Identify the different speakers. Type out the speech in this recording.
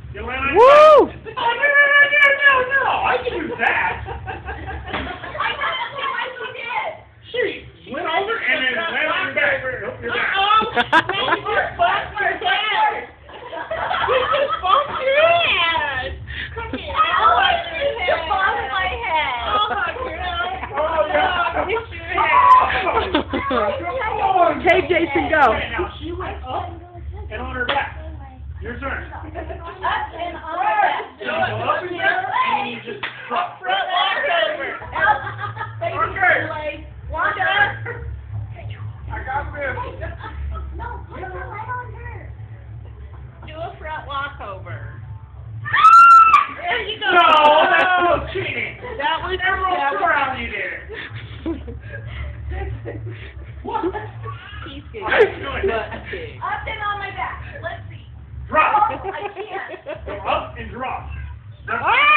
Speaker 1: You land on
Speaker 2: Woo!
Speaker 1: your back. Oh, no, I can do that.
Speaker 3: I did.
Speaker 1: Sure, you went over and then land on your back. Nope, your back.
Speaker 3: You just bumped your head. You just bumped your head. Come here. Oh, I just bumped my head. Oh, my God.
Speaker 1: Oh, yeah.
Speaker 3: Get your head.
Speaker 2: Okay, Jason, go.
Speaker 1: Okay, now she went up and on her back. Your turn.
Speaker 3: Up and on my back.
Speaker 1: So you go up in there, and then you just drop.
Speaker 3: Front walk over.
Speaker 1: Okay.
Speaker 3: Wanda.
Speaker 1: I got this.
Speaker 3: No, put your leg on her. Do a front walk over. There you go.
Speaker 1: No, that's no cheating.
Speaker 3: That was
Speaker 1: Everyone's around you there. What?
Speaker 3: He's good.
Speaker 1: I'm doing it.
Speaker 3: Up and on my back. Let's see.
Speaker 1: Drop.
Speaker 3: I can't.
Speaker 1: Go up and drop. That's
Speaker 3: Ah!